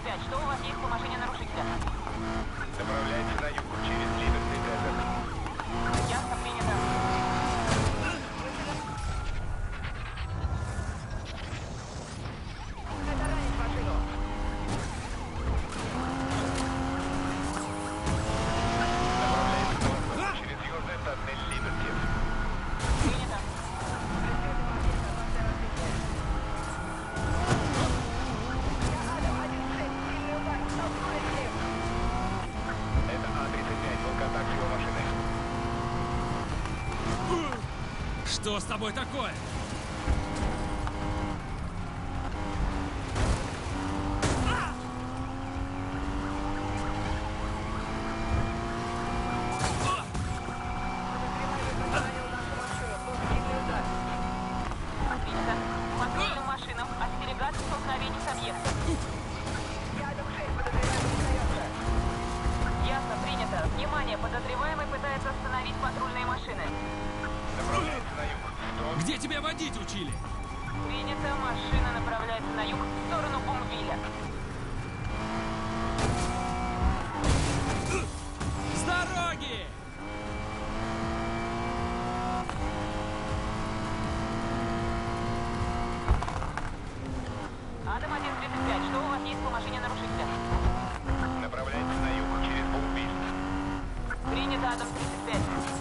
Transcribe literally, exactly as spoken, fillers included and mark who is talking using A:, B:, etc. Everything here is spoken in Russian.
A: пять. Что у вас есть по машине нарушителя?
B: Направляйте на юг через Ливерный дезерт.
A: Ясно, принято. Ранить машину.
B: Направляйте на восток через южный тоннель Либерти.
A: Принято.
B: Это А тридцать пять, был контакт с его машиной.
C: Что с тобой такое?
A: Принято. Патрульным машинам остерегаться столкновений с объектом. Ясно, принято. Внимание, подозреваемый пытается остановить патрульные машины.
B: Направляйте на юг. Строго.
C: Где тебя водить учили?
A: Принято. Машина направляется на юг в сторону Бумвиля.
C: С дороги!
A: Адам один тридцать пять. Что у вас есть по машине нарушителя?
B: Направляйте на юг через Бумвиль.
A: Принято, Адам тридцать пять.